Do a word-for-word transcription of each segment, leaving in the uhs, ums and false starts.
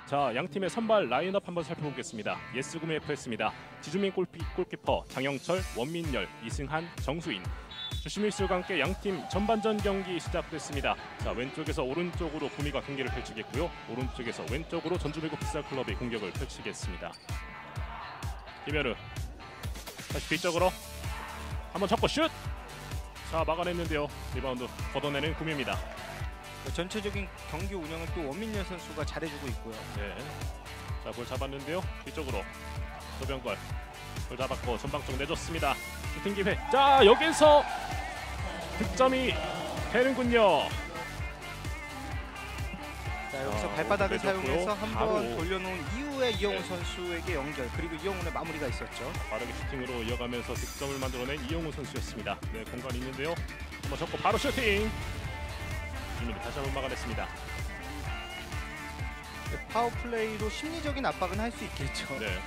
자, 양 팀의 선발 라인업 한번 살펴보겠습니다. 예스구미 에프에스입니다. 지주민 골피, 골키퍼, 장영철, 원민열, 이승한, 정수인. 주심일술과 함께 양팀 전반전 경기 시작됐습니다. 자, 왼쪽에서 오른쪽으로 구미가 경기를 펼치겠고요. 오른쪽에서 왼쪽으로 전주배구 풋살클럽이 공격을 펼치겠습니다. 김현우 다시 뒤쪽으로 한번 접고 슛! 자, 막아냈는데요. 리바운드 걷어내는 구미입니다. 전체적인 경기 운영은 또 원민열 선수가 잘해주고 있고요. 네. 자, 볼 잡았는데요. 뒤쪽으로 조병걸 볼 잡았고 전방 쪽 내줬습니다. 슈팅 기회. 자, 여기서 득점이 되는군요. 자, 여기서 아, 발바닥을 내줬고요. 사용해서 한번 바로. 돌려놓은 이후에 이영훈 네. 선수에게 연결, 그리고 이영훈의 마무리가 있었죠. 빠르게 슈팅으로 이어가면서 득점을 만들어낸 이영훈 선수였습니다. 네, 공간이 있는데요. 한번 접고 바로 슈팅. 이민이 다시 한번 막아냈습니다. 네, 파워플레이로 심리적인 압박은 할 수 있겠죠. 네.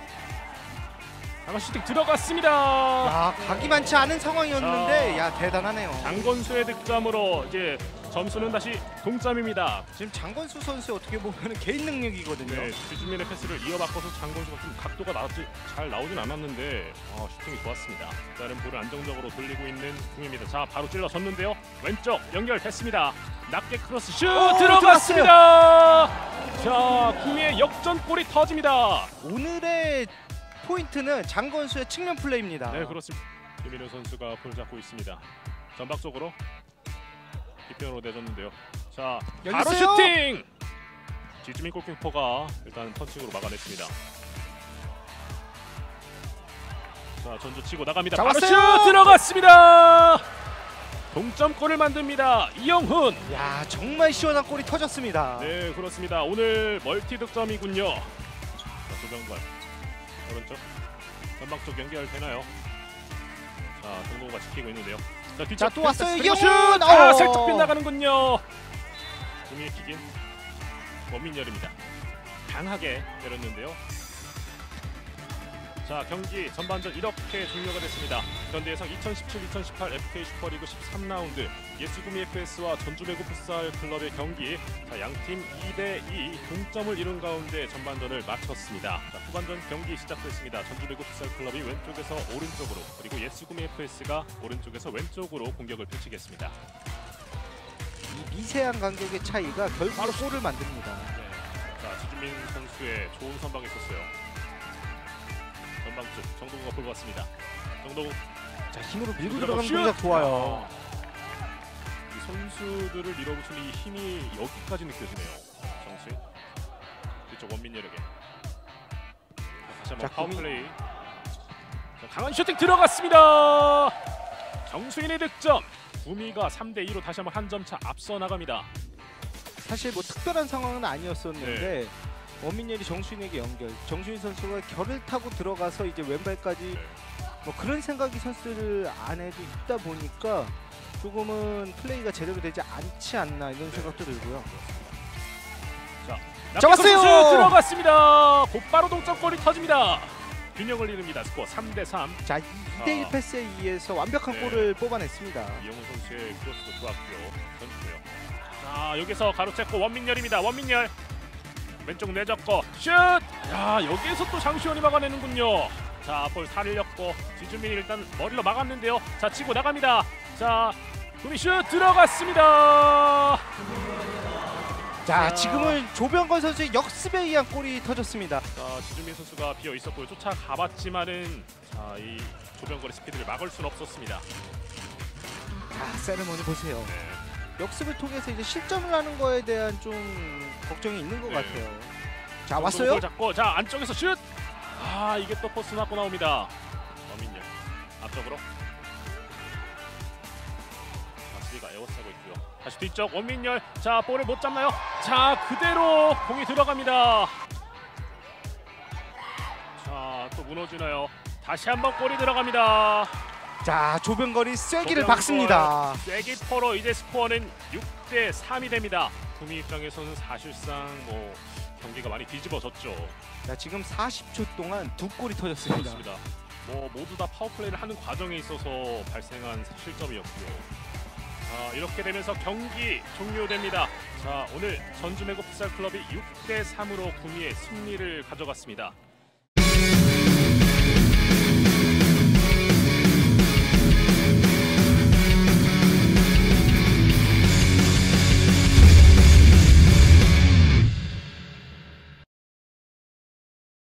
한번 슈팅 들어갔습니다. 야, 각이 많지 않은 상황이었는데, 자, 야, 대단하네요. 장건수의 득점으로 이제 점수는 다시 동점입니다. 지금 장건수 선수 어떻게 보면 개인 능력이거든요. 네, 주주민의 패스를 이어받고서 장건수가 좀 각도가 나지, 잘 나오진 않았는데 아, 슈팅이 좋았습니다. 다른 볼을 안정적으로 돌리고 있는 중입니다. 자, 바로 찔러줬는데요. 왼쪽 연결됐습니다. 낮게 크로스 슛 오, 들어갔습니다. 자, 구미의 역전골이 터집니다. 오늘의 포인트는 장건수의 측면 플레이입니다. 네, 그렇습니다. 김민우 선수가 볼 잡고 있습니다. 전방 쪽으로 뒷편으로 내줬는데요. 자, 바로 열렸어요? 슈팅! 지주민 골키퍼가 일단 펀칭으로 막아냈습니다. 자, 전주 치고 나갑니다. 바로 잡았어요! 슛 들어갔습니다. 동점골을 만듭니다. 이영훈. 야, 정말 시원한 골이 터졌습니다. 네, 그렇습니다. 오늘 멀티 득점이군요. 자, 조병관 오른쪽 전방 쪽 연결되나요? 자, 동동호가 지키고 있는데요. 자, 뒤쪽 자, 또 왔어요, 그리고 이영훈! 슛! 아, 어. 살짝 빗나가는군요. 공이 기긴 원민열입니다. 강하게 때렸는데요. 자, 경기 전반전 이렇게 종료가 됐습니다. 현대해상 이천십칠 이천십팔 에프케이 슈퍼리그 십삼 라운드 예스구미 에프에스와 전주배구 풋살 클럽의 경기. 자, 양팀 이 대 이 동점을 이룬 가운데 전반전을 마쳤습니다. 자, 후반전 경기 시작됐습니다. 전주배구 풋살 클럽이 왼쪽에서 오른쪽으로, 그리고 예스구미 에프에스가 오른쪽에서 왼쪽으로 공격을 펼치겠습니다. 이 미세한 간격의 차이가 결국 바로 골을 만듭니다. 네. 자, 지주민 선수의 좋은 선방이 있었어요. 전방 쪽 정동우가 볼고 왔습니다. 정동우. 자, 힘으로 밀고 슛! 들어가는 동작 좋아요. 이 선수들을 밀어붙이는 이 힘이 여기까지 느껴지네요. 정수인. 뒤쪽 원민열에게. 다시 한번 자, 파워플레이. 자, 강한 슈팅 들어갔습니다. 정수인의 득점. 구미가 삼 대 이로 다시 한번 한 점 차 앞서 나갑니다. 사실 뭐 특별한 상황은 아니었었는데 네. 원민열이 정수인에게 연결, 정수인 선수가 결을 타고 들어가서 이제 왼발까지 네. 뭐 그런 생각이 선수들 안에도 있다 보니까 조금은 플레이가 제대로 되지 않지 않나 이런 생각도 들고요. 자, 잡았어요! 선수 들어갔습니다. 곧바로 동점골이 터집니다. 균형을 이룹니다. 스코어 삼 대 삼. 자, 이 대 일 아. 패스에 의해서 완벽한 네. 골을 뽑아냈습니다. 이영훈 선수의 크로스도 좋았고요. 전주고요. 자, 여기서 가로챘고 원민열입니다. 원민열 왼쪽 내잡고 슛! 야, 여기에서 또 장시원이 막아내는군요. 자, 볼 살렸고 지주민이 일단 머리로 막았는데요. 자, 치고 나갑니다. 자, 구미 슛 들어갔습니다. 자, 자. 지금은 조병건 선수의 역습에 의한 골이 터졌습니다. 자, 지주민 선수가 비어 있었고요. 쫓아가봤지만은 자, 이 조병걸의 스피드를 막을 수는 없었습니다. 자, 세레머니 보세요. 네. 역습을 통해서 이제 실점을 하는 거에 대한 좀 걱정이 있는 것 네. 같아요. 자, 볼 왔어요? 잡고 자, 안쪽에서 슛! 아, 이게 또 포스 맞고 나옵니다. 원민열 앞쪽으로. 수비가 에워싸고 있고요. 다시 뒤쪽 원민열. 자, 볼을 못 잡나요? 자, 그대로 공이 들어갑니다. 자, 또 무너지나요? 다시 한번 골이 들어갑니다. 자, 조병걸이 쐐기를 조병걸. 박습니다. 쐐기포로 이제 스코어는 육 대 삼이 됩니다. 구미 입장에서는 사실상 뭐 경기가 많이 뒤집어졌죠. 자, 지금 사십 초 동안 두 골이 터졌습니다. 그렇습니다. 뭐 모두 다 파워플레이를 하는 과정에 있어서 발생한 실점이었고요. 자, 이렇게 되면서 경기 종료됩니다. 자, 오늘 전주매고 풋살클럽이 육 대 삼으로 구미의 승리를 가져갔습니다.